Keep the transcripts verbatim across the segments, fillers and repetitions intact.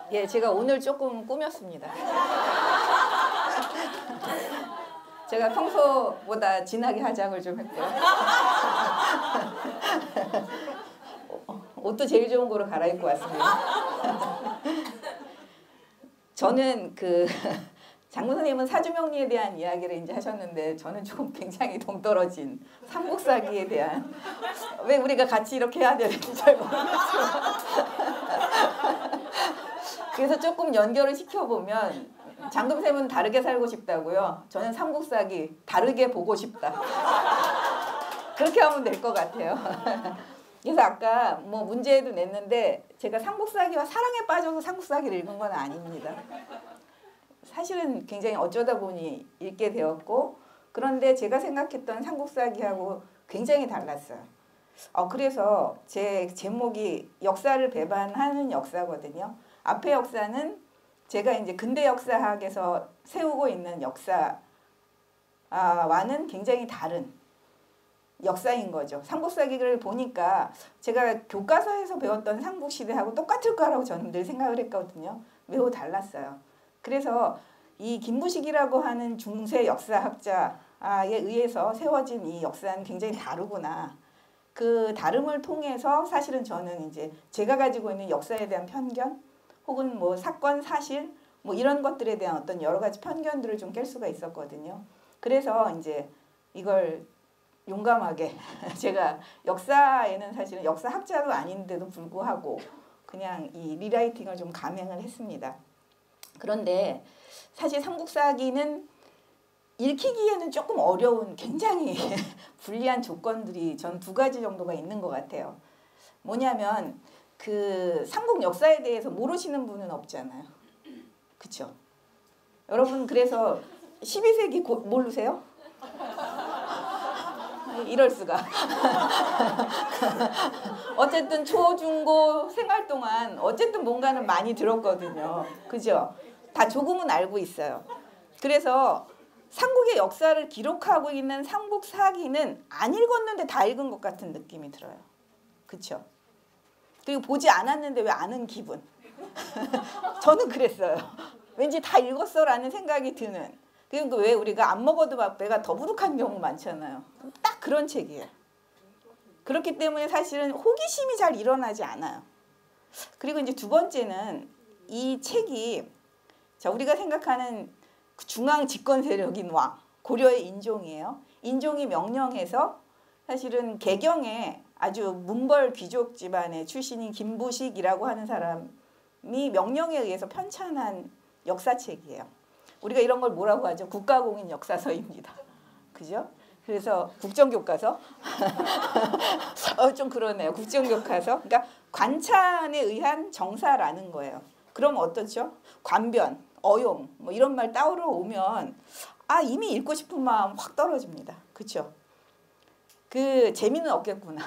예, 제가 오늘 조금 꾸몄습니다. 제가 평소보다 진하게 화장을 좀 했고요. 옷도 제일 좋은 거로 갈아입고 왔습니다. 저는 그 장군 선생님은 사주명리에 대한 이야기를 이제 하셨는데 저는 조금 굉장히 동떨어진 삼국사기에 대한 왜 우리가 같이 이렇게 해야 되는지 잘 모르겠어요. 그래서 조금 연결을 시켜보면 장금쌤은 다르게 살고 싶다고요. 저는 삼국사기 다르게 보고 싶다. 그렇게 하면 될 것 같아요. 그래서 아까 뭐 문제도 냈는데 제가 삼국사기와 사랑에 빠져서 삼국사기를 읽은 건 아닙니다. 사실은 굉장히 어쩌다 보니 읽게 되었고 그런데 제가 생각했던 삼국사기하고 굉장히 달랐어요. 어, 그래서 제 제목이 역사를 배반하는 역사거든요. 앞의 역사는 제가 이제 근대 역사학에서 세우고 있는 역사와는 굉장히 다른 역사인 거죠. 삼국사기를 보니까 제가 교과서에서 배웠던 삼국시대하고 똑같을 거라고 저는 늘 생각을 했거든요. 매우 달랐어요. 그래서 이 김부식이라고 하는 중세 역사학자에 의해서 세워진 이 역사는 굉장히 다르구나. 그 다름을 통해서 사실은 저는 이제 제가 가지고 있는 역사에 대한 편견 혹은 뭐 사건 사실 뭐 이런 것들에 대한 어떤 여러 가지 편견들을 좀 깰 수가 있었거든요. 그래서 이제 이걸 용감하게 제가 역사에는 사실은 역사학자도 아닌데도 불구하고 그냥 이 리라이팅을 좀 감행을 했습니다. 그런데 사실 삼국사기는 읽히기에는 조금 어려운 굉장히 불리한 조건들이 전 두 가지 정도가 있는 것 같아요. 뭐냐면 그 삼국 역사에 대해서 모르시는 분은 없잖아요. 그쵸? 여러분 그래서 십이 세기 고, 모르세요? 이럴 수가. 어쨌든 초, 중, 고 생활 동안 어쨌든 뭔가는 많이 들었거든요. 그죠? 다 조금은 알고 있어요. 그래서 삼국의 역사를 기록하고 있는 삼국사기는 안 읽었는데 다 읽은 것 같은 느낌이 들어요. 그쵸? 그리고 보지 않았는데 왜 아는 기분. 저는 그랬어요. 왠지 다 읽었어 라는 생각이 드는. 그리고 왜 우리가 안 먹어도 막 배가 더부룩한 경우 많잖아요. 딱 그런 책이에요. 그렇기 때문에 사실은 호기심이 잘 일어나지 않아요. 그리고 이제 두 번째는 이 책이 자 우리가 생각하는 중앙 집권 세력인 왕, 고려의 인종이에요. 인종이 명령해서 사실은 개경에 아주 문벌 귀족 집안의 출신인 김부식이라고 하는 사람이 명령에 의해서 편찬한 역사책이에요. 우리가 이런 걸 뭐라고 하죠? 국가공인 역사서입니다. 그죠? 그래서 국정교과서? 어, 좀 그러네요. 국정교과서. 그러니까 관찬에 의한 정사라는 거예요. 그럼 어떻죠? 관변, 어용 뭐 이런 말 따오러 오면 아 이미 읽고 싶은 마음 확 떨어집니다. 그렇죠? 그 재미는 없겠구나.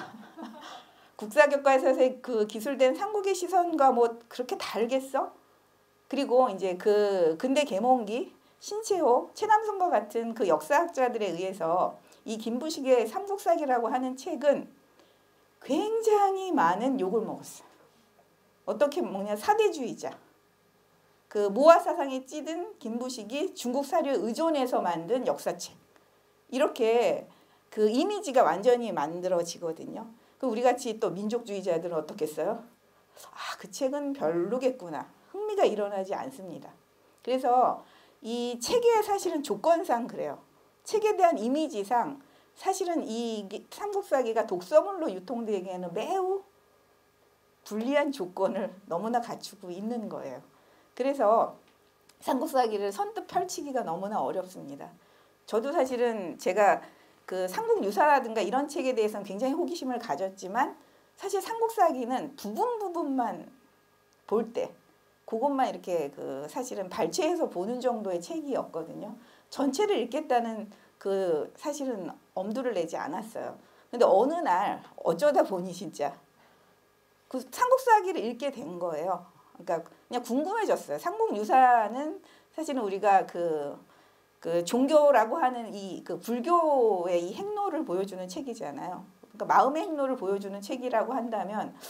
국사교과에서 그 기술된 삼국의 시선과 뭐 그렇게 다르겠어? 그리고 이제 그 근대 계몽기 신채호, 최남선과 같은 그 역사학자들에 의해서 이 김부식의 삼국사기라고 하는 책은 굉장히 많은 욕을 먹었어요. 어떻게 먹냐? 사대주의자. 그 모아 사상에 찌든 김부식이 중국 사료에 의존해서 만든 역사책. 이렇게 그 이미지가 완전히 만들어지거든요. 그 우리 같이 또 민족주의자들은 어떻겠어요? 아, 그 책은 별로겠구나. 흥미가 일어나지 않습니다. 그래서 이 책의 사실은 조건상 그래요. 책에 대한 이미지상 사실은 이 삼국사기가 독서물로 유통되기에는 매우 불리한 조건을 너무나 갖추고 있는 거예요. 그래서 삼국사기를 선뜻 펼치기가 너무나 어렵습니다. 저도 사실은 제가 그 삼국유사라든가 이런 책에 대해서는 굉장히 호기심을 가졌지만 사실 삼국사기는 부분 부분만 볼 때 그것만 이렇게 그 사실은 발췌해서 보는 정도의 책이었거든요. 전체를 읽겠다는 그 사실은 엄두를 내지 않았어요. 근데 어느 날 어쩌다 보니 진짜 그 삼국사기를 읽게 된 거예요. 그러니까 그냥 궁금해졌어요. 삼국유사는 사실은 우리가 그, 그 종교라고 하는 이 그 불교의 이 행로를 보여주는 책이잖아요. 그러니까 마음의 행로를 보여주는 책이라고 한다면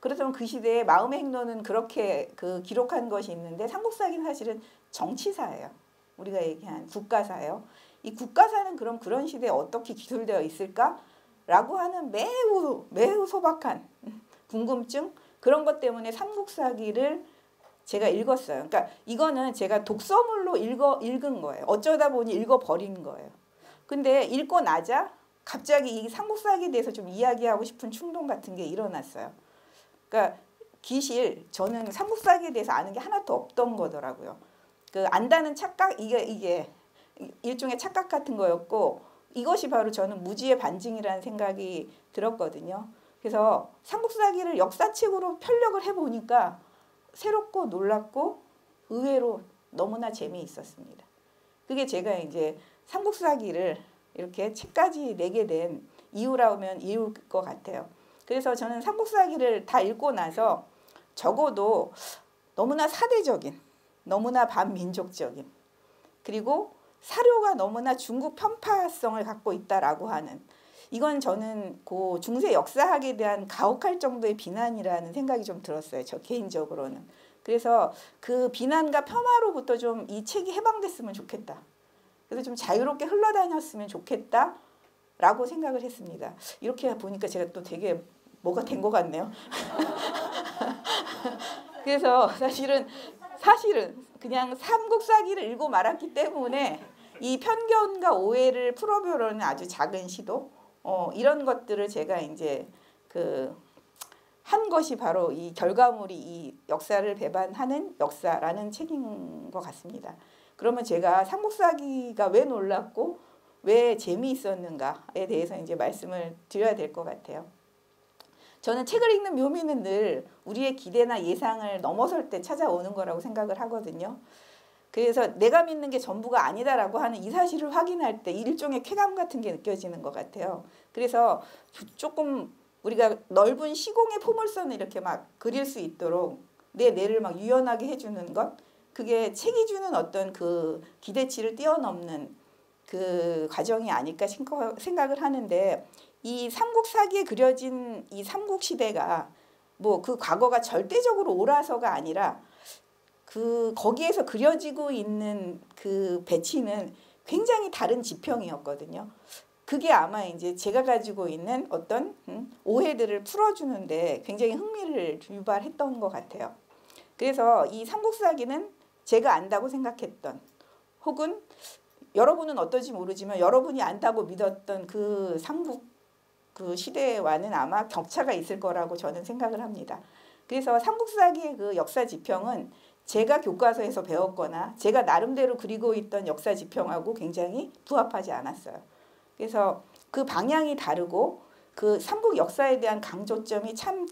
그렇다면 그 시대에 마음의 행로는 그렇게 그 기록한 것이 있는데 삼국사기는 사실은 정치사예요. 우리가 얘기한 국가사예요. 이 국가사는 그럼 그런 시대에 어떻게 기술되어 있을까라고 하는 매우 매우 소박한 궁금증, 그런 것 때문에 삼국사기를 제가 읽었어요. 그러니까 이거는 제가 독서물로 읽어 읽은 거예요. 어쩌다 보니 읽어버린 거예요. 근데 읽고 나자 갑자기 이 삼국사기에 대해서 좀 이야기하고 싶은 충동 같은 게 일어났어요. 그러니까 기실, 저는 삼국사기에 대해서 아는 게 하나도 없던 거더라고요. 그 안다는 착각, 이게 이게 일종의 착각 같은 거였고, 이것이 바로 저는 무지의 반증이라는 생각이 들었거든요. 그래서 삼국사기를 역사책으로 편력을 해보니까 새롭고 놀랍고 의외로 너무나 재미있었습니다. 그게 제가 이제 삼국사기를 이렇게 책까지 내게 된 이유라면 이유일 것 같아요. 그래서 저는 삼국사기를 다 읽고 나서 적어도 너무나 사대적인, 너무나 반민족적인, 그리고 사료가 너무나 중국 편파성을 갖고 있다라고 하는, 이건 저는 그 중세 역사학에 대한 가혹할 정도의 비난이라는 생각이 좀 들었어요. 저 개인적으로는. 그래서 그 비난과 폄하로부터 좀 이 책이 해방됐으면 좋겠다. 그래서 좀 자유롭게 흘러다녔으면 좋겠다라고 생각을 했습니다. 이렇게 보니까 제가 또 되게 뭐가 된 것 같네요. 그래서 사실은 사실은 그냥 삼국사기를 읽고 말았기 때문에 이 편견과 오해를 풀어보려는 아주 작은 시도, 어, 이런 것들을 제가 이제 그 한 것이 바로 이 결과물이 이 역사를 배반하는 역사라는 책인 것 같습니다. 그러면 제가 삼국사기가 왜 놀랍고 왜 재미있었는가에 대해서 이제 말씀을 드려야 될 것 같아요. 저는 책을 읽는 묘미는 늘 우리의 기대나 예상을 넘어설 때 찾아오는 거라고 생각을 하거든요. 그래서 내가 믿는 게 전부가 아니다라고 하는 이 사실을 확인할 때 일종의 쾌감 같은 게 느껴지는 것 같아요. 그래서 조금 우리가 넓은 시공의 포물선을 이렇게 막 그릴 수 있도록 내 뇌를 막 유연하게 해주는 것, 그게 책이 주는 어떤 그 기대치를 뛰어넘는 그 과정이 아닐까 생각을 하는데, 이 삼국사기에 그려진 이 삼국시대가 뭐 그 과거가 절대적으로 옳아서가 아니라 그 거기에서 그려지고 있는 그 배치는 굉장히 다른 지평이었거든요. 그게 아마 이제 제가 가지고 있는 어떤 오해들을 풀어주는데 굉장히 흥미를 유발했던 것 같아요. 그래서 이 삼국사기는 제가 안다고 생각했던, 혹은 여러분은 어떨지 모르지만 여러분이 안다고 믿었던 그 삼국 그 시대와는 아마 격차가 있을 거라고 저는 생각을 합니다. 그래서 삼국사기의 그 역사 지평은 제가 교과서에서 배웠거나 제가 나름대로 그리고 있던 역사 지평하고 굉장히 부합하지 않았어요. 그래서 그 방향이 다르고 그 삼국 역사에 대한 강조점이 참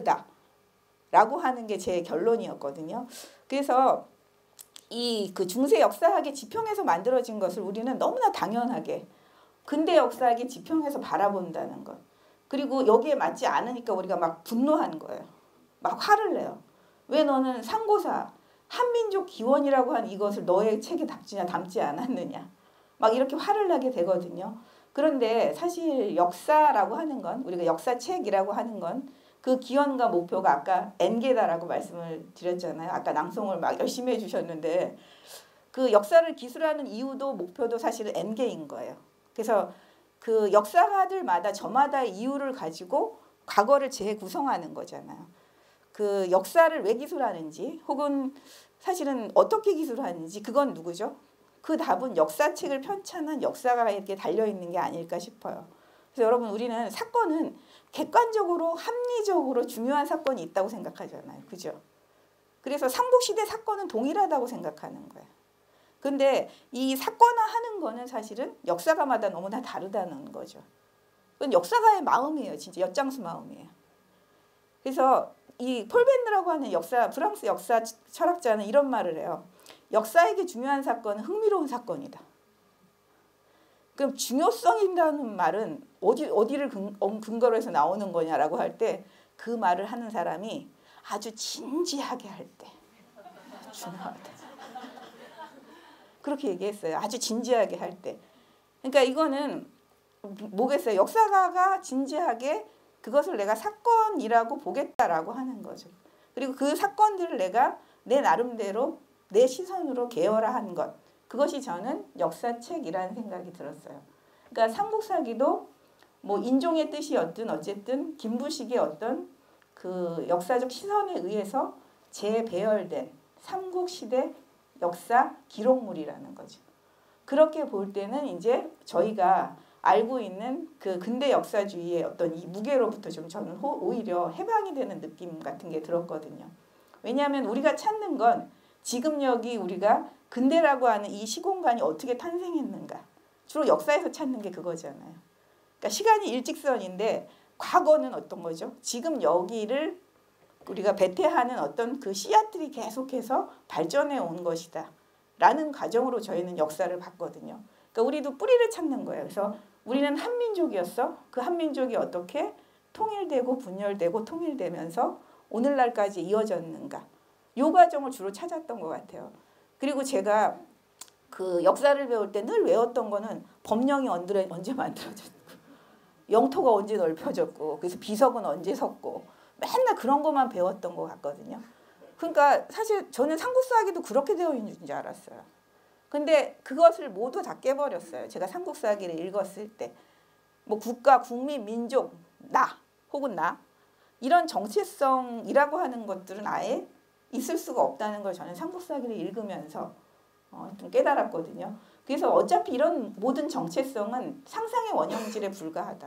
다르다라고 하는 게 제 결론이었거든요. 그래서 이 그 중세 역사학의 지평에서 만들어진 것을 우리는 너무나 당연하게 근대 역사학의 지평에서 바라본다는 것. 그리고 여기에 맞지 않으니까 우리가 막 분노하는 거예요. 막 화를 내요. 왜 너는 상고사, 한민족 기원이라고 한 이것을 너의 책에 담지냐, 담지 않았느냐. 막 이렇게 화를 나게 되거든요. 그런데 사실 역사라고 하는 건, 우리가 역사책이라고 하는 건 그 기원과 목표가 아까 N개다라고 말씀을 드렸잖아요. 아까 낭송을 막 열심히 해주셨는데 그 역사를 기술하는 이유도 목표도 사실은 N개인 거예요. 그래서 그 역사가들마다 저마다의 이유를 가지고 과거를 재구성하는 거잖아요. 그 역사를 왜 기술하는지, 혹은 사실은 어떻게 기술하는지, 그건 누구죠? 그 답은 역사책을 편찬한 역사가에게 달려있는 게 아닐까 싶어요. 그래서 여러분, 우리는 사건은 객관적으로 합리적으로 중요한 사건이 있다고 생각하잖아요. 그죠? 그래서 삼국시대 사건은 동일하다고 생각하는 거예요. 근데 이 사건화하는 거는 사실은 역사가마다 너무나 다르다는 거죠. 그건 역사가의 마음이에요. 진짜 엿장수 마음이에요. 그래서 이 폴 벤느라고 하는 역사, 프랑스 역사 철학자는 이런 말을 해요. 역사에게 중요한 사건은 흥미로운 사건이다. 그럼 중요성이라는 말은 어디, 어디를 근, 근거로 해서 나오는 거냐라고 할 때 그 말을 하는 사람이 아주 진지하게 할 때 중요하다. 그렇게 얘기했어요. 아주 진지하게 할 때. 그러니까 이거는 뭐겠어요. 역사가가 진지하게 그것을 내가 사건이라고 보겠다라고 하는 거죠. 그리고 그 사건들을 내가 내 나름대로 내 시선으로 계열화한 것, 그것이 저는 역사책이라는 생각이 들었어요. 그러니까 삼국사기도 뭐 인종의 뜻이었든 어쨌든 김부식의 어떤 그 역사적 시선에 의해서 재배열된 삼국시대 역사 기록물이라는 거죠. 그렇게 볼 때는 이제 저희가 알고 있는 그 근대 역사주의의 어떤 이 무게로부터 좀 저는 오히려 해방이 되는 느낌 같은 게 들었거든요. 왜냐하면 우리가 찾는 건 지금 여기 우리가 근대라고 하는 이 시공간이 어떻게 탄생했는가. 주로 역사에서 찾는 게 그거잖아요. 그러니까 시간이 일직선인데 과거는 어떤 거죠? 지금 여기를 우리가 배태하는 어떤 그 씨앗들이 계속해서 발전해 온 것이다. 라는 과정으로 저희는 역사를 봤거든요. 그러니까 우리도 뿌리를 찾는 거예요. 그래서 우리는 한민족이었어. 그 한민족이 어떻게 통일되고 분열되고 통일되면서 오늘날까지 이어졌는가. 이 과정을 주로 찾았던 것 같아요. 그리고 제가 그 역사를 배울 때 늘 외웠던 거는 법령이 언제 만들어졌고 영토가 언제 넓혀졌고 그래서 비석은 언제 섰고 맨날 그런 것만 배웠던 것 같거든요. 그러니까 사실 저는 삼국사기도 그렇게 되어 있는 줄 알았어요. 근데 그것을 모두 다 깨버렸어요. 제가 삼국사기를 읽었을 때. 뭐 국가, 국민, 민족, 나 혹은 나 이런 정체성이라고 하는 것들은 아예 있을 수가 없다는 걸 저는 삼국사기를 읽으면서 어, 좀 깨달았거든요. 그래서 어차피 이런 모든 정체성은 상상의 원형질에 불과하다.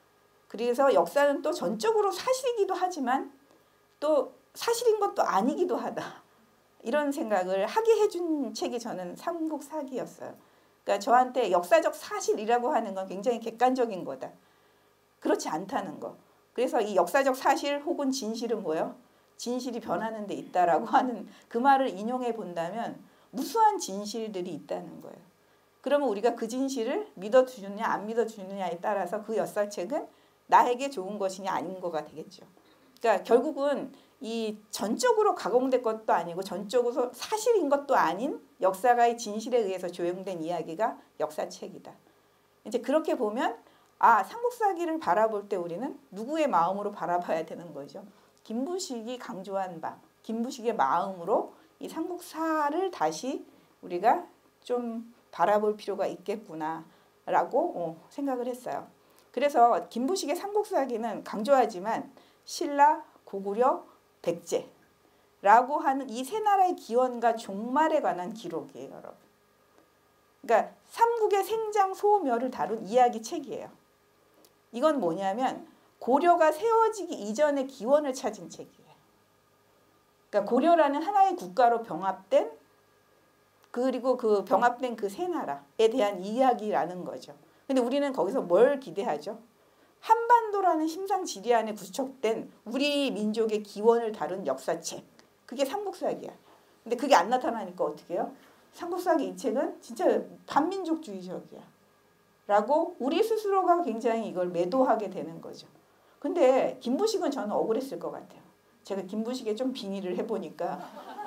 그래서 역사는 또 전적으로 사실이기도 하지만 또 사실인 것도 아니기도 하다. 이런 생각을 하게 해준 책이 저는 삼국사기였어요. 그러니까 저한테 역사적 사실이라고 하는 건 굉장히 객관적인 거다. 그렇지 않다는 거. 그래서 이 역사적 사실 혹은 진실은 뭐예요? 진실이 변하는 데 있다라고 하는 그 말을 인용해 본다면 무수한 진실들이 있다는 거예요. 그러면 우리가 그 진실을 믿어주느냐 안 믿어주느냐에 따라서 그 역사책은 나에게 좋은 것이냐 아닌 거가 되겠죠. 그러니까 결국은 이 전적으로 가공된 것도 아니고 전적으로 사실인 것도 아닌 역사가의 진실에 의해서 조형된 이야기가 역사책이다. 이제 그렇게 보면 아 삼국사기를 바라볼 때 우리는 누구의 마음으로 바라봐야 되는 거죠. 김부식이 강조한 바, 김부식의 마음으로 이 삼국사를 다시 우리가 좀 바라볼 필요가 있겠구나라고 어, 생각을 했어요. 그래서 김부식의 삼국사기는 강조하지만 신라, 고구려, 백제라고 하는 이 세 나라의 기원과 종말에 관한 기록이에요, 여러분. 그러니까 삼국의 생장 소멸을 다룬 이야기 책이에요. 이건 뭐냐면 고려가 세워지기 이전의 기원을 찾은 책이에요. 그러니까 고려라는 하나의 국가로 병합된 그리고 그 병합된 그 세 나라에 대한 이야기라는 거죠. 근데 우리는 거기서 뭘 기대하죠? 한반도라는 심상지리 안에 구축된 우리 민족의 기원을 다룬 역사책. 그게 삼국사기야. 근데 그게 안 나타나니까 어떻게 해요? 삼국사기 이 책은 진짜 반민족주의적이야. 라고 우리 스스로가 굉장히 이걸 매도하게 되는 거죠. 근데 김부식은 저는 억울했을 것 같아요. 제가 김부식에 좀 빙의를 해보니까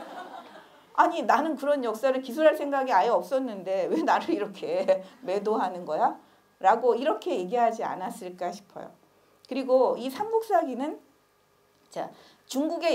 아니 나는 그런 역사를 기술할 생각이 아예 없었는데 왜 나를 이렇게 매도하는 거야? 라고 이렇게 얘기하지 않았을까 싶어요. 그리고 이 삼국사기는 자, 중국의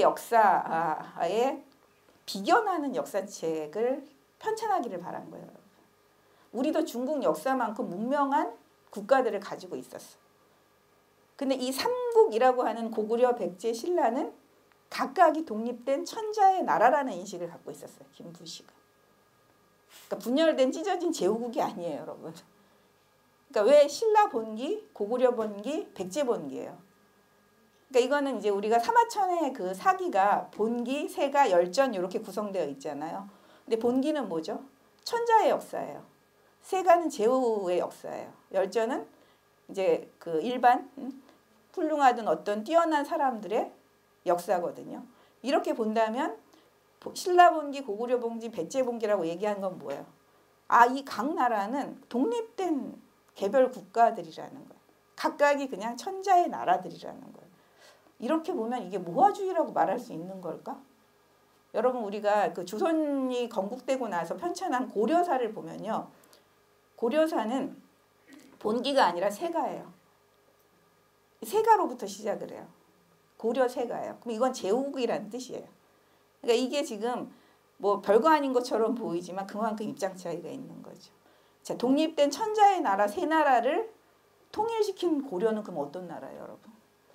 역사에 비견하는 역사책을 편찬하기를 바란 거예요. 우리도 중국 역사만큼 문명한 국가들을 가지고 있었어. 근데 이 삼국이라고 하는 고구려, 백제, 신라는 각각이 독립된 천자의 나라라는 인식을 갖고 있었어요. 김부식은. 그러니까 분열된 찢어진 제후국이 아니에요, 여러분. 그러니까 왜 신라 본기, 고구려 본기, 백제 본기예요. 그러니까 이거는 이제 우리가 사마천의 그 사기가 본기, 세가, 열전 이렇게 구성되어 있잖아요. 근데 본기는 뭐죠? 천자의 역사예요. 세가는 제후의 역사예요. 열전은 이제 그 일반 훌륭하던 어떤 뛰어난 사람들의 역사거든요. 이렇게 본다면 신라 본기, 고구려 본기, 백제 본기라고 얘기한 건 뭐예요? 아, 이 각 나라는 독립된 개별 국가들이라는 거예요. 각각이 그냥 천자의 나라들이라는 거예요. 이렇게 보면 이게 모화주의라고 말할 수 있는 걸까? 여러분 우리가 그 조선이 건국되고 나서 편찬한 고려사를 보면요. 고려사는 본기가 아니라 세가예요. 세가로부터 시작을 해요. 고려 세가예요. 그럼 이건 제국이라는 뜻이에요. 그러니까 이게 지금 뭐 별거 아닌 것처럼 보이지만 그만큼 입장 차이가 있는 거죠. 자, 독립된 천자의 나라 세 나라를 통일시킨 고려는 그럼 어떤 나라예요, 여러분?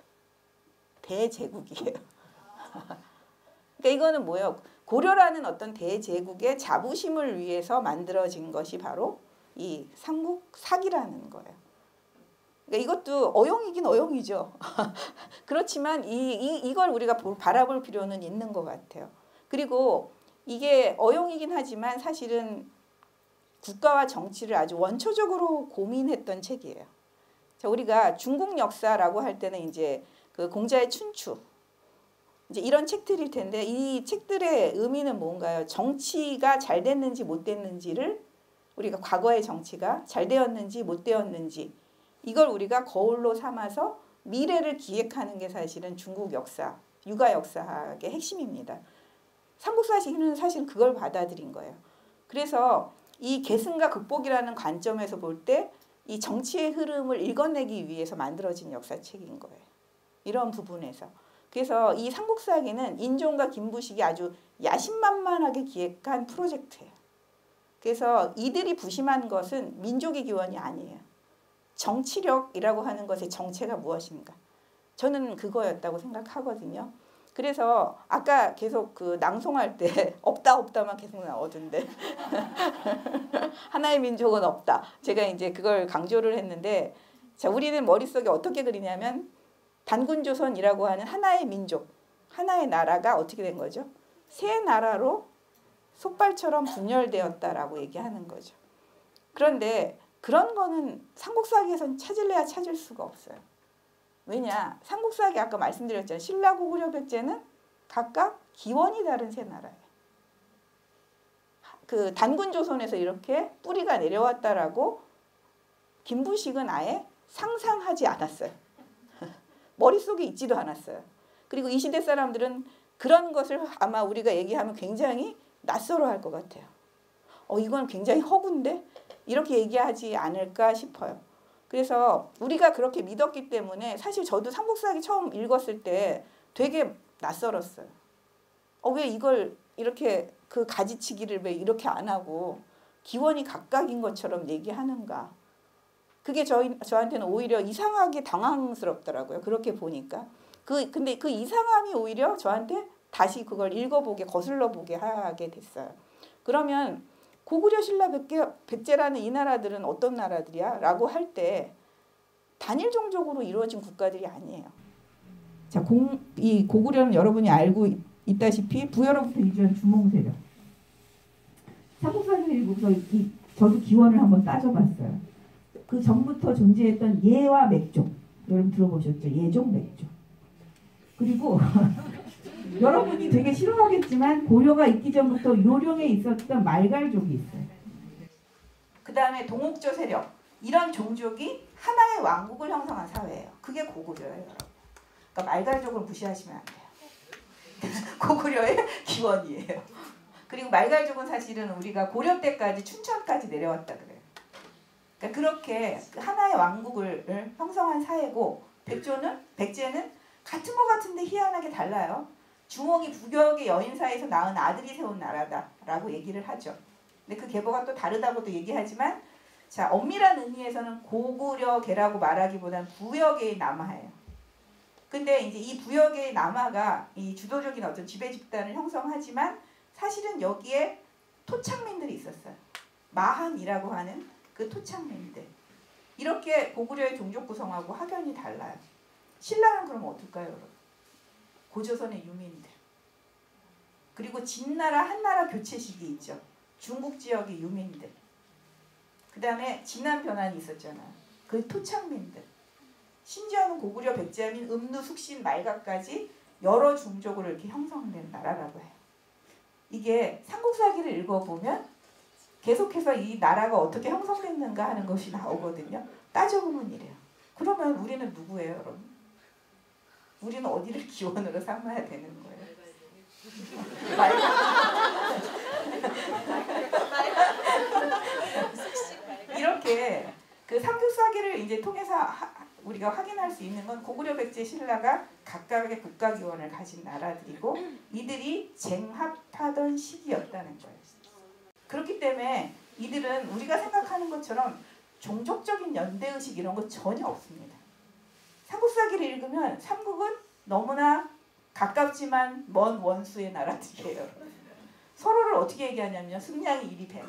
대제국이에요. 그러니까 이거는 뭐예요? 고려라는 어떤 대제국의 자부심을 위해서 만들어진 것이 바로 이 삼국사기라는 거예요. 그러니까 이것도 어용이긴 어용이죠. 그렇지만 이, 이, 이걸 우리가 바라볼 필요는 있는 것 같아요. 그리고 이게 어용이긴 하지만 사실은 국가와 정치를 아주 원초적으로 고민했던 책이에요. 자, 우리가 중국 역사라고 할 때는 이제 그 공자의 춘추 이제 이런 책들일 텐데 이 책들의 의미는 뭔가요? 정치가 잘 됐는지 못 됐는지를 우리가 과거의 정치가 잘 되었는지 못 되었는지 이걸 우리가 거울로 삼아서 미래를 기획하는 게 사실은 중국 역사, 유가 역사학의 핵심입니다. 삼국사시는 사실 그걸 받아들인 거예요. 그래서 이 계승과 극복이라는 관점에서 볼 때 이 정치의 흐름을 읽어내기 위해서 만들어진 역사책인 거예요. 이런 부분에서. 그래서 이 삼국사기는 인종과 김부식이 아주 야심만만하게 기획한 프로젝트예요. 그래서 이들이 부심한 것은 민족의 기원이 아니에요. 정치력이라고 하는 것의 정체가 무엇인가. 저는 그거였다고 생각하거든요. 그래서 아까 계속 그 낭송할 때 없다 없다만 계속 나오던데 하나의 민족은 없다. 제가 이제 그걸 강조를 했는데 자 우리는 머릿속에 어떻게 그리냐면 단군조선이라고 하는 하나의 민족, 하나의 나라가 어떻게 된 거죠? 세 나라로 솥발처럼 분열되었다라고 얘기하는 거죠. 그런데 그런 거는 삼국사기에서는 찾을래야 찾을 수가 없어요. 왜냐? 삼국사기 아까 말씀드렸잖아요. 신라, 고구려, 백제는 각각 기원이 다른 세 나라예요. 그 단군조선에서 이렇게 뿌리가 내려왔다라고 김부식은 아예 상상하지 않았어요. 머릿속에 있지도 않았어요. 그리고 이 시대 사람들은 그런 것을 아마 우리가 얘기하면 굉장히 낯설어 할 것 같아요. 어, 이건 굉장히 허구인데? 이렇게 얘기하지 않을까 싶어요. 그래서 우리가 그렇게 믿었기 때문에 사실 저도 삼국사기 처음 읽었을 때 되게 낯설었어요. 어, 왜 이걸 이렇게 그 가지치기를 왜 이렇게 안 하고 기원이 각각인 것처럼 얘기하는가. 그게 저희, 저한테는 오히려 이상하게 당황스럽더라고요. 그렇게 보니까. 그, 근데 그 이상함이 오히려 저한테 다시 그걸 읽어보게, 거슬러보게 하게 됐어요. 그러면 고구려, 신라, 백제, 백제라는 이 나라들은 어떤 나라들이야? 라고 할 때 단일 종족으로 이루어진 국가들이 아니에요. 자, 공, 이 고구려는 여러분이 알고 있, 있다시피 부여로부터 이주한 주몽세력. 삼국사기를 읽고서 이, 저도 기원을 한번 따져봤어요. 그 전부터 존재했던 예와 맥족. 여러분 들어보셨죠? 예종, 맥족. 그리고 여러분이 되게 싫어하겠지만 고려가 있기 전부터 요령에 있었던 말갈족이 있어요. 그 다음에 동옥조 세력. 이런 종족이 하나의 왕국을 형성한 사회예요. 그게 고구려예요, 여러분. 그러니까 말갈족을 무시하시면 안 돼요. 고구려의 기원이에요. 그리고 말갈족은 사실은 우리가 고려 때까지 춘천까지 내려왔다 그래요. 그러니까 그렇게 하나의 왕국을 형성한 사회고 백조는 백제는 같은 것 같은데 희한하게 달라요. 주몽이 부격의 여인 사이에서 낳은 아들이 세운 나라다라고 얘기를 하죠. 근데 그 계보가 또 다르다고도 얘기하지만 자 엄밀한 의미에서는 고구려계라고 말하기보다는 부역의 남하예요. 근데 이제 이 부역의 남하가 이 주도적인 어떤 지배 집단을 형성하지만 사실은 여기에 토착민들이 있었어요. 마한이라고 하는 그 토착민들. 이렇게 고구려의 종족 구성하고 확연히 달라요. 신라는 그럼 어떨까요, 여러분? 고조선의 유민들. 그리고 진나라 한나라 교체 시기 있죠. 중국 지역의 유민들. 그 다음에 진안 변환이 있었잖아요. 그 토착민들. 심지어는 고구려, 백제민, 음루, 숙신, 말가까지 여러 종족으로 이렇게 형성된 나라라고 해요. 이게 삼국사기를 읽어보면 계속해서 이 나라가 어떻게 형성됐는가 하는 것이 나오거든요. 따져보면 이래요. 그러면 우리는 누구예요, 여러분? 우리는 어디를 기원으로 삼아야 되는 거예요? 이렇게 그 삼국사기를 이제 통해서 하, 우리가 확인할 수 있는 건 고구려 백제 신라가 각각의 국가기원을 가진 나라들이고 이들이 쟁합하던 시기였다는 거예요. 그렇기 때문에 이들은 우리가 생각하는 것처럼 종족적인 연대의식 이런 거 전혀 없습니다. 삼국사기를 읽으면 삼국은 너무나 가깝지만 먼 원수의 나라들이에요. 서로를 어떻게 얘기하냐면 승량이 일이 배.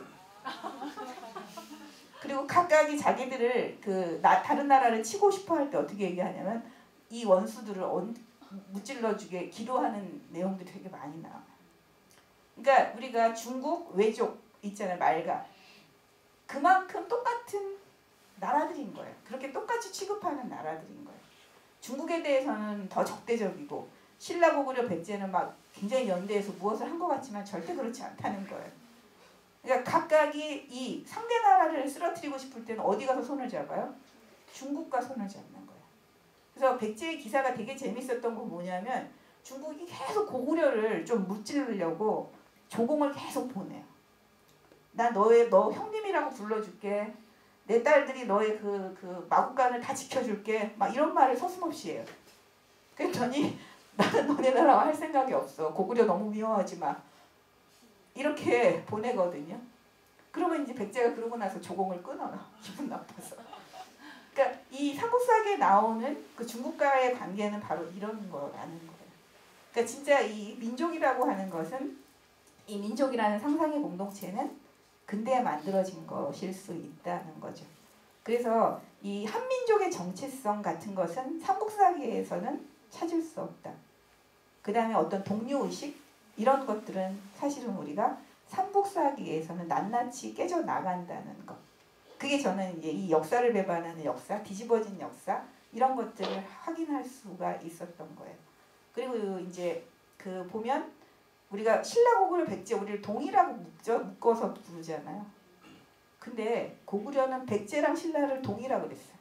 그리고 각각이 자기들을 그 나, 다른 나라를 치고 싶어 할 때 어떻게 얘기하냐면 이 원수들을 언, 무찔러주게 기도하는 내용들이 되게 많이 나와요. 그러니까 우리가 중국 외족 있잖아요. 말가. 그만큼 똑같은 나라들인 거예요. 그렇게 똑같이 취급하는 나라들인 거예요. 중국에 대해서는 더 적대적이고 신라 고구려 백제는 막 굉장히 연대해서 무엇을 한 것 같지만 절대 그렇지 않다는 거예요. 그러니까 각각이 이 상대 나라를 쓰러뜨리고 싶을 때는 어디 가서 손을 잡아요? 중국과 손을 잡는 거예요. 그래서 백제의 기사가 되게 재밌었던 건 뭐냐면 중국이 계속 고구려를 좀 무찌르려고 조공을 계속 보내요. 나 너의 너 형님이라고 불러줄게. 내 딸들이 너의 그, 그 마국간을 다 지켜줄게. 막 이런 말을 서슴없이 해요. 그랬더니 나는 너네 나라와 할 생각이 없어. 고구려 너무 미워하지 마. 이렇게 보내거든요. 그러면 이제 백제가 그러고 나서 조공을 끊어요. 기분 나빠서. 그러니까 이 삼국사기에 나오는 그 중국과의 관계는 바로 이런 거라는 거예요. 그러니까 진짜 이 민족이라고 하는 것은 이 민족이라는 상상의 공동체는 근대에 만들어진 것일 수 있다는 거죠. 그래서 이 한민족의 정체성 같은 것은 삼국사기에서는 찾을 수 없다. 그 다음에 어떤 동료의식 이런 것들은 사실은 우리가 삼국사기에서는 낱낱이 깨져 나간다는 것. 그게 저는 이제 이 역사를 배반하는 역사, 뒤집어진 역사 이런 것들을 확인할 수가 있었던 거예요. 그리고 이제 그 보면 우리가 신라 고구려 백제 우리를 동이라고 묶죠, 묶어서 부르잖아요. 근데 고구려는 백제랑 신라를 동이라고 그랬어요.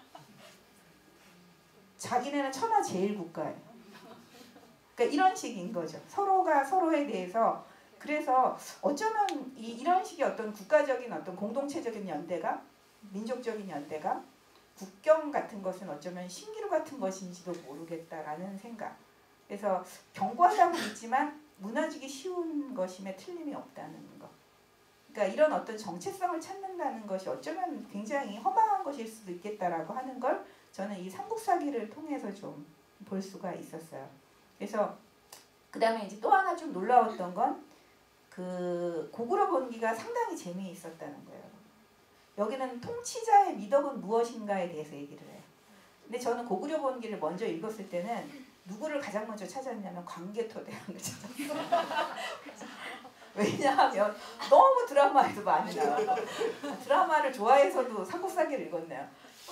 자기네는 천하 제일 국가예요. 그러니까 이런 식인 거죠. 서로가 서로에 대해서 그래서 어쩌면 이, 이런 식의 어떤 국가적인 어떤 공동체적인 연대가 민족적인 연대가 국경 같은 것은 어쩌면 신기루 같은 것인지도 모르겠다라는 생각. 그래서 견고하다고 믿지만 무너지기 쉬운 것임에 틀림이 없다는 것. 그러니까 이런 어떤 정체성을 찾는다는 것이 어쩌면 굉장히 허망한 것일 수도 있겠다라고 하는 걸 저는 이 삼국사기를 통해서 좀 볼 수가 있었어요. 그래서 그 다음에 이제 또 하나 좀 놀라웠던 건 그 고구려 본기가 상당히 재미있었다는 거예요. 여기는 통치자의 미덕은 무엇인가에 대해서 얘기를 해요. 근데 저는 고구려 본기를 먼저 읽었을 때는 누구를 가장 먼저 찾았냐면 광개토대왕을 찾았어요. 왜냐하면 너무 드라마에도 많이 나와요. 드라마를 좋아해서도 삼국사기를 읽었네요.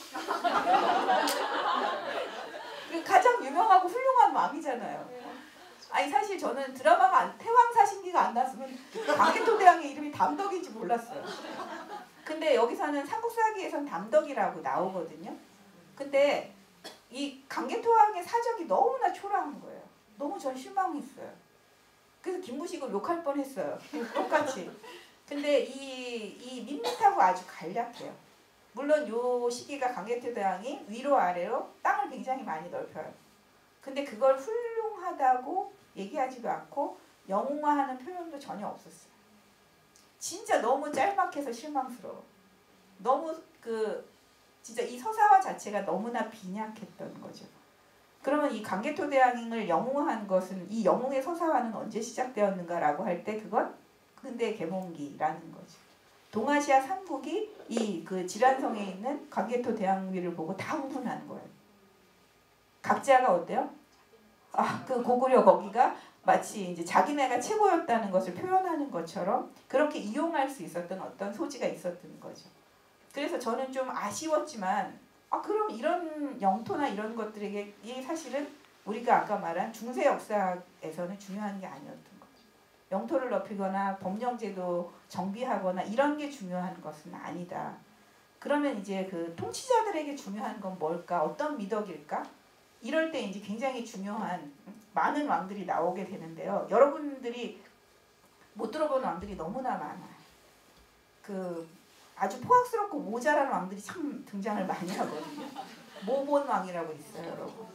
가장 유명하고 훌륭한 왕이잖아요. 아니 사실 저는 드라마가 안, 태왕사신기가 안 났으면 광개토대왕의 이름이 담덕인지 몰랐어요. 근데 여기서는 삼국사기에선 담덕이라고 나오거든요. 근데 이 광개토왕의 사적이 너무나 초라한 거예요. 너무 전 실망했어요. 그래서 김무식을 욕할 뻔했어요. 똑같이. 근데 이, 이 밋밋하고 아주 간략해요. 물론 요 시기가 광개토대왕이 위로 아래로 땅을 굉장히 많이 넓혀요. 근데 그걸 훌륭하다고 얘기하지도 않고 영웅화하는 표현도 전혀 없었어요. 진짜 너무 짤막해서 실망스러워. 너무 그 진짜 이 서사화 자체가 너무나 빈약했던 거죠. 그러면 이 광개토대왕을 영웅화한 것은 이 영웅의 서사화는 언제 시작되었는가라고 할 때 그건 근대 계몽기라는 거죠. 동아시아 삼국이 이 그 지란성에 있는 광개토대왕비를 보고 다 흥분하는 거예요. 각자가 어때요? 아, 그 고구려 거기가 마치 이제 자기네가 최고였다는 것을 표현하는 것처럼 그렇게 이용할 수 있었던 어떤 소지가 있었던 거죠. 그래서 저는 좀 아쉬웠지만 아 그럼 이런 영토나 이런 것들에게 이 사실은 우리가 아까 말한 중세 역사에서는 중요한 게 아니었던 거죠. 영토를 넓히거나 법령제도 정비하거나 이런 게 중요한 것은 아니다. 그러면 이제 그 통치자들에게 중요한 건 뭘까? 어떤 미덕일까? 이럴 때 이제 굉장히 중요한 많은 왕들이 나오게 되는데요. 여러분들이 못 들어본 왕들이 너무나 많아요. 그 아주 포악스럽고 모자란 왕들이 참 등장을 많이 하거든요. 모본왕이라고 있어요, 여러분.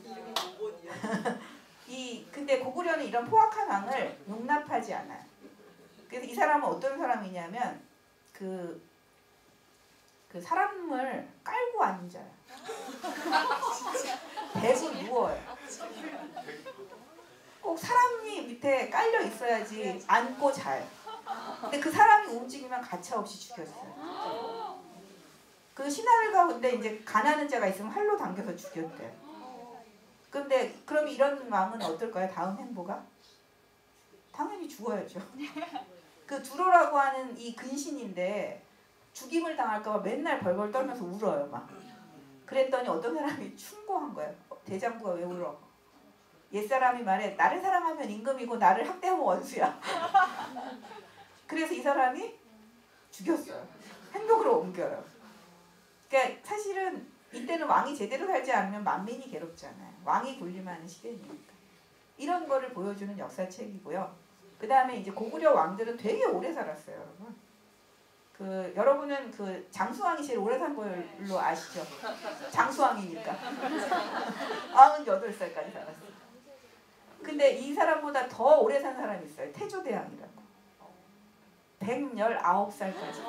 이 근데 고구려는 이런 포악한 왕을 용납하지 않아요. 그래서 이 사람은 어떤 사람이냐면 그, 그 사람을 깔고 앉아요. 대고 누워요. 꼭 사람이 밑에 깔려 있어야지 앉고 자요. 근데 그 사람이 움직이면 가차없이 죽였어요. 그 신하들 가운데 이제 가난한 자가 있으면 활로 당겨서 죽였대요. 근데 그럼 이런 왕은 어떨까요? 다음 행보가? 당연히 죽어야죠. 그 두로라고 하는 이 근신인데 죽임을 당할까 봐 맨날 벌벌 떨면서 울어요, 막. 그랬더니 어떤 사람이 충고한 거예요. 대장부가 왜 울어? 옛사람이 말해 나를 사랑하면 임금이고 나를 학대하면 원수야. 그래서 이 사람이 죽였어요. 행동으로 옮겨요. 그러니까 사실은 이때는 왕이 제대로 살지 않으면 만민이 괴롭잖아요. 왕이 군림하는 시대니까. 이런 거를 보여주는 역사책이고요. 그 다음에 이제 고구려 왕들은 되게 오래 살았어요, 여러분. 그 여러분은 그 장수왕이 제일 오래 산 걸로 아시죠? 장수왕이니까. 구십팔 살까지 살았어요. 근데 이 사람보다 더 오래 산 사람이 있어요. 태조대왕이라고. 백십구 살까지.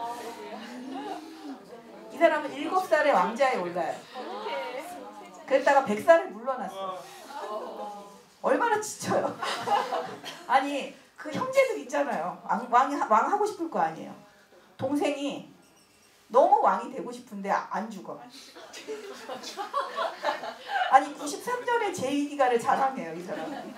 이 사람은 일곱 살에 왕자에 올라요. 그랬다가 백 살에 물러났어요. 얼마나 지쳐요. 아니 그 형제들 있잖아요. 왕, 왕, 왕 하고 싶을 거 아니에요. 동생이 너무 왕이 되고 싶은데 안 죽어. 아니 구십삼 년에 제이디가를 자랑해요, 이 사람은.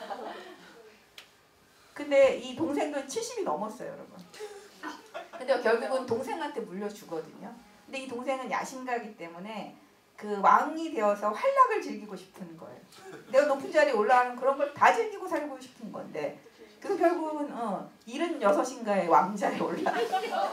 근데 이 동생도 칠십이 넘었어요, 여러분. 근데 결국은 동생한테 물려 주거든요. 근데 이 동생은 야심가기 때문에 그 왕이 되어서 활락을 즐기고 싶은 거예요. 내가 높은 자리에 올라가는 그런 걸 다 즐기고 살고 싶은 건데 그래서 결국은 어, 칠십육인가의 왕자에 올라요.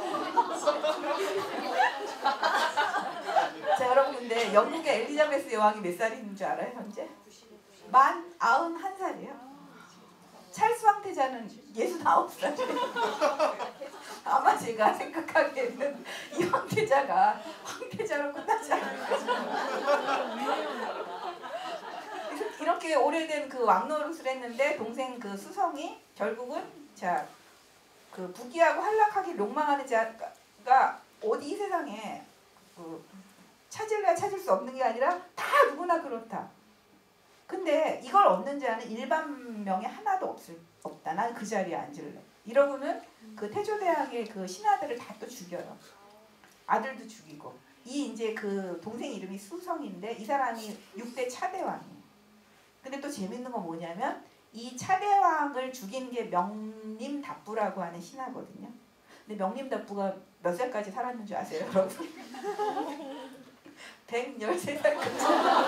자, 여러분 근데 영국의 엘리자베스 여왕이 몇 살인 줄 알아요, 현재? 만 구십일 살이에요. 찰스 황태자는 육십구 살이에요. 아마 제가 생각하기에는 이 황태자가 황태자로 끝나지 않을까 싶어요. 이렇게 오래된 그 왕노릇을 했는데 동생 그 수성이 결국은 자, 그 부귀하고 한락하기 욕망하는 자가 어디 이 세상에 그 찾을래야 찾을 수 없는 게 아니라 다 누구나 그렇다. 근데 이걸 얻는 자는 일반 명에 하나도 없을, 없다. 난 그 자리에 앉을래. 이러고는 그 태조대왕의 그 신하들을 다 또 죽여요. 아들도 죽이고. 이 이제 그 동생 이름이 수성인데 이 사람이 육 대 차대왕이에요. 근데 또 재밌는 건 뭐냐면 이 차대왕을 죽인 게 명림답부라고 하는 신하거든요. 근데 명림답부가 몇 살까지 살았는 줄 아세요, 여러분? 백십삼 살까지.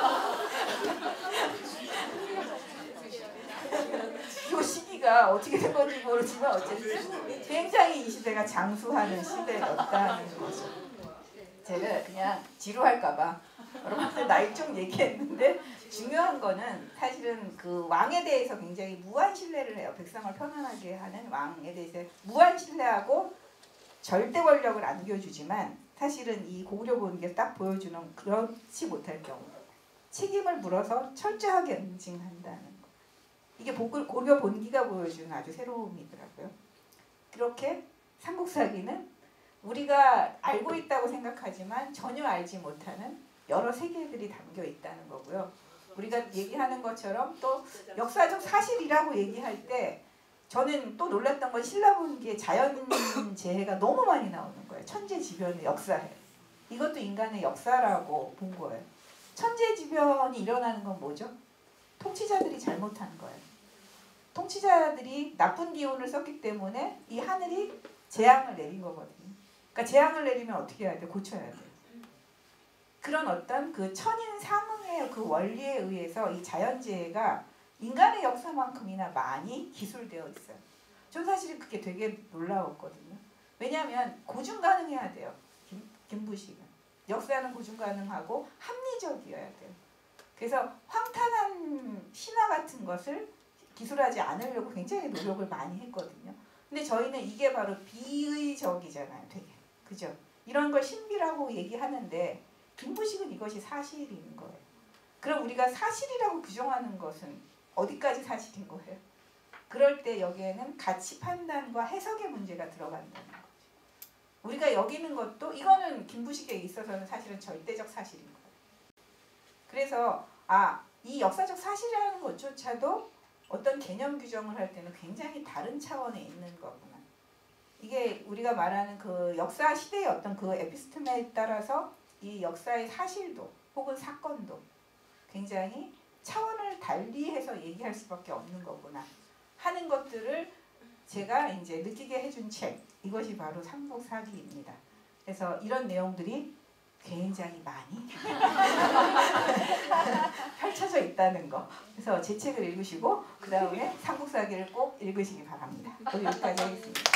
이 시기가 어떻게 된 건지 모르지만 어쨌든 굉장히 이 시대가 장수하는 시대였다는 거죠. 제가 그냥 지루할까봐 여러분들 나이 좀 얘기했는데 중요한 거는 사실은 그 왕에 대해서 굉장히 무한 신뢰를 해요. 백성을 편안하게 하는 왕에 대해서 무한 신뢰하고 절대 권력을 안겨주지만 사실은 이 고구려 본기에서 딱 보여주는 그렇지 못할 경우 책임을 물어서 철저하게 응징한다는 거. 이게 고구려 본기가 보여주는 아주 새로움이더라고요. 그렇게 삼국사기는 우리가 알고 있다고 생각하지만 전혀 알지 못하는 여러 세계들이 담겨 있다는 거고요. 우리가 얘기하는 것처럼 또 역사적 사실이라고 얘기할 때 저는 또 놀랐던 건 신라본기의 자연재해가 너무 많이 나오는 거예요. 천재지변의 역사에. 이것도 인간의 역사라고 본 거예요. 천재지변이 일어나는 건 뭐죠? 통치자들이 잘못한 거예요. 통치자들이 나쁜 기운을 썼기 때문에 이 하늘이 재앙을 내린 거거든요. 그러니까 재앙을 내리면 어떻게 해야 돼? 고쳐야 돼. 그런 어떤 그 천인상응의 그 원리에 의해서 이 자연재해가 인간의 역사만큼이나 많이 기술되어 있어요. 전 사실은 그게 되게 놀라웠거든요. 왜냐하면 고증가능해야 돼요. 김, 김부식은. 역사는 고증가능하고 합리적이어야 돼요. 그래서 황탄한 신화 같은 것을 기술하지 않으려고 굉장히 노력을 많이 했거든요. 근데 저희는 이게 바로 비의적이잖아요. 되게. 그죠? 이런 걸 신비라고 얘기하는데 김부식은 이것이 사실인 거예요. 그럼 우리가 사실이라고 규정하는 것은 어디까지 사실인 거예요? 그럴 때 여기에는 가치 판단과 해석의 문제가 들어간다는 거죠. 우리가 여기는 것도 이거는 김부식에 있어서는 사실은 절대적 사실인 거예요. 그래서 아, 이 역사적 사실이라는 것조차도 어떤 개념 규정을 할 때는 굉장히 다른 차원에 있는 거구나. 이게 우리가 말하는 그 역사 시대의 어떤 그 에피스테메에 따라서 이 역사의 사실도 혹은 사건도 굉장히 차원을 달리해서 얘기할 수밖에 없는 거구나 하는 것들을 제가 이제 느끼게 해준 책, 이것이 바로 삼국사기입니다. 그래서 이런 내용들이 굉장히 많이 펼쳐져 있다는 거. 그래서 제 책을 읽으시고 그 다음에 삼국사기를 꼭 읽으시기 바랍니다. 오늘 여기까지 하겠습니다.